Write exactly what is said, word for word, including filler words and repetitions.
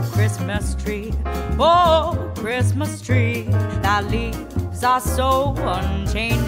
Christmas tree, oh, Christmas tree. Thy leaves are so unchanging.